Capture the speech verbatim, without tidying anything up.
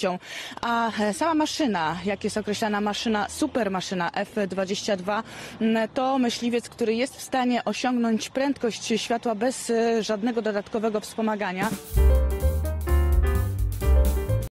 prędkością. A sama maszyna, jak jest określana maszyna, supermaszyna F dwadzieścia dwa, to myśliwiec, który jest w stanie osiągnąć prędkość światła bez żadnego dodatkowego wspomagania.